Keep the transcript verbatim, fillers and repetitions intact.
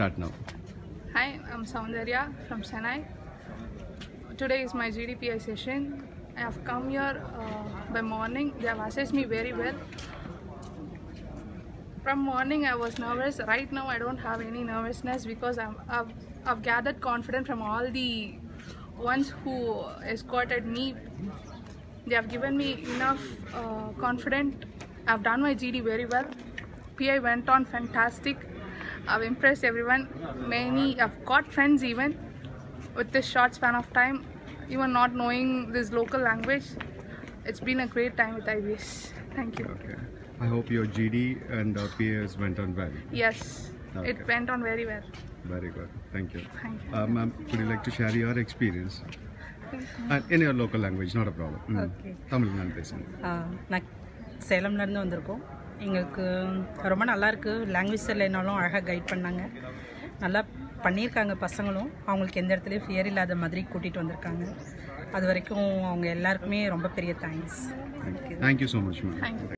start now. Hi, I'm Soundarya from Chennai. Today is my G D P I session. I have come here uh, by morning. They have assessed me very well. From morning I was nervous. Right now I don't have any nervousness because I'm, I've, I've gathered confidence from all the ones who escorted me. They have given me enough uh, confidence. I've done my G D very well. P I went on fantastic. I've impressed everyone. Many, I've got friends even with this short span of time, even not knowing this local language. It's been a great time with I B S. Thank you. Okay. I hope your G D and uh, P As went on well. Yes, Okay. it went on very well. Very good. Thank you. Thank you. Uh, Ma'am, would you like to share your experience? And in your local language, not a problem. Mm. Okay. Tamil நான் பேசுங்க. நான் சேலம்லேருந்து வந்திருக்கோம். எங்களுக்கு ரொம்ப நல்லாயிருக்கு. Language இல்லைனாலும் அழகாக guide பண்ணாங்க. நல்லா பண்ணியிருக்காங்க பசங்களும். அவங்களுக்கு எந்த இடத்துலையும் ஃபியர் இல்லாத மாதிரி கூட்டிகிட்டு வந்திருக்காங்க. அது வரைக்கும் அவங்க எல்லாருக்குமே ரொம்ப பெரிய thanks. Thank you so much, ma'am. Thank you.